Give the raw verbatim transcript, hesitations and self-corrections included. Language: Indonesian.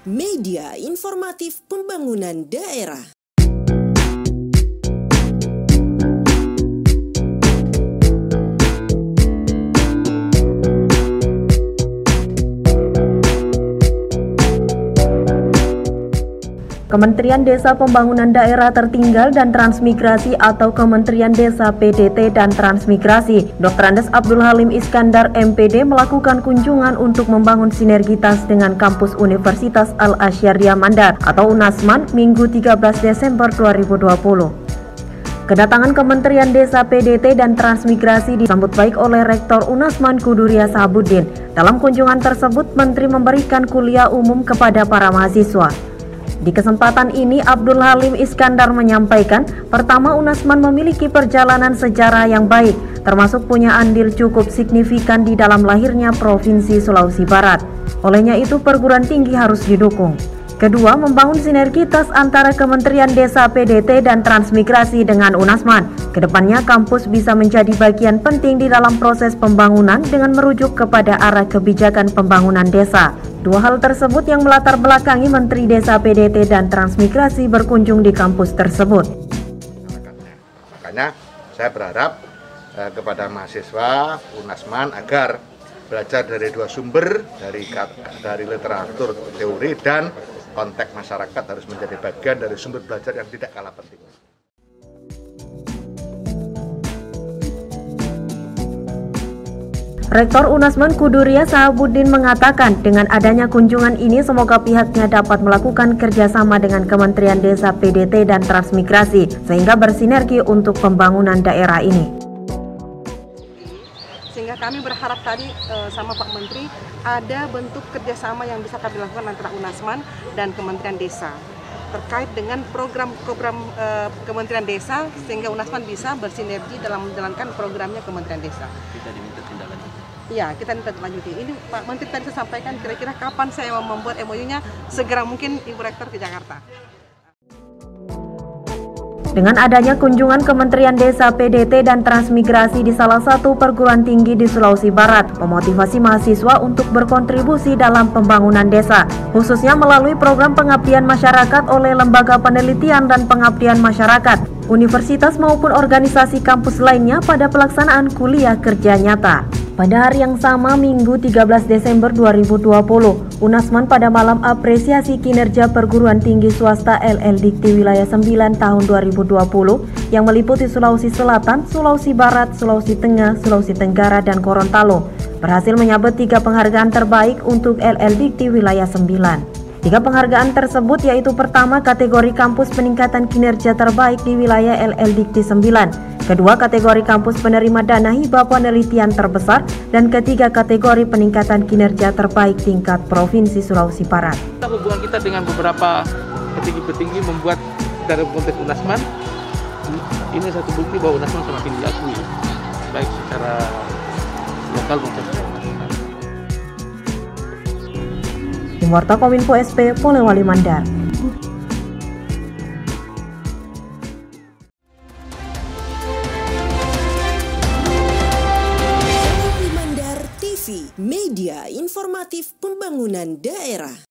Media Informatif Pembangunan Daerah. Kementerian Desa Pembangunan Daerah Tertinggal dan Transmigrasi atau Kementerian Desa P D T dan Transmigrasi, Doktor Andes Abdul Halim Iskandar M Pd melakukan kunjungan untuk membangun sinergitas dengan kampus Universitas Al-Azhar Mandar atau UNASMAN Minggu tiga belas Desember dua ribu dua puluh. Kedatangan Kementerian Desa P D T dan Transmigrasi disambut baik oleh Rektor UNASMAN Kuduria Sahabuddin. Dalam kunjungan tersebut, Menteri memberikan kuliah umum kepada para mahasiswa. Di kesempatan ini, Abdul Halim Iskandar menyampaikan, pertama UNASMAN memiliki perjalanan sejarah yang baik, termasuk punya andil cukup signifikan di dalam lahirnya Provinsi Sulawesi Barat. Olehnya itu, perguruan tinggi harus didukung. Kedua, membangun sinergitas antara Kementerian Desa P D T dan Transmigrasi dengan UNASMAN. Kedepannya, kampus bisa menjadi bagian penting di dalam proses pembangunan dengan merujuk kepada arah kebijakan pembangunan desa. Dua hal tersebut yang melatar belakangi Menteri Desa P D T dan Transmigrasi berkunjung di kampus tersebut. Makanya saya berharap eh, kepada mahasiswa UNASMAN agar belajar dari dua sumber, dari dari literatur teori dan konteks masyarakat harus menjadi bagian dari sumber belajar yang tidak kalah penting. Rektor UNASMAN Kuduria Sahabuddin mengatakan dengan adanya kunjungan ini semoga pihaknya dapat melakukan kerjasama dengan Kementerian Desa P D T dan Transmigrasi sehingga bersinergi untuk pembangunan daerah ini. Sehingga kami berharap tadi e, sama Pak Menteri ada bentuk kerjasama yang bisa kami lakukan antara UNASMAN dan Kementerian Desa terkait dengan program-program e, Kementerian Desa sehingga UNASMAN bisa bersinergi dalam menjalankan programnya Kementerian Desa. Kita diminta tindak lanjut. Ya, kita minta lanjuti. Ini Pak Menteri tadi saya sampaikan kira-kira kapan saya mau membuat M O U-nya, segera mungkin Ibu Rektor ke Jakarta. Dengan adanya kunjungan Kementerian Desa P D T dan Transmigrasi di salah satu perguruan tinggi di Sulawesi Barat, memotivasi mahasiswa untuk berkontribusi dalam pembangunan desa, khususnya melalui program pengabdian masyarakat oleh Lembaga Penelitian dan Pengabdian Masyarakat, universitas maupun organisasi kampus lainnya pada pelaksanaan kuliah kerja nyata. Pada hari yang sama, Minggu tiga belas Desember dua ribu dua puluh, UNASMAN pada malam apresiasi kinerja perguruan tinggi swasta L L Dikti Wilayah sembilan tahun dua ribu dua puluh yang meliputi Sulawesi Selatan, Sulawesi Barat, Sulawesi Tengah, Sulawesi Tenggara, dan Gorontalo, berhasil menyabet tiga penghargaan terbaik untuk L L Dikti Wilayah sembilan. Tiga penghargaan tersebut yaitu pertama kategori kampus peningkatan kinerja terbaik di wilayah L L Dikti sembilan, kedua kategori kampus penerima dana hibah penelitian terbesar, dan ketiga kategori peningkatan kinerja terbaik tingkat Provinsi Sulawesi Barat. Hubungan kita dengan beberapa petinggi-petinggi membuat dari konteks UNASMAN ini satu bukti bahwa UNASMAN semakin diakui baik secara lokal maupun internasional. Tim Warta Kominfo S P Polewali Mandar. Polewali Mandar T V, media informatif pembangunan daerah.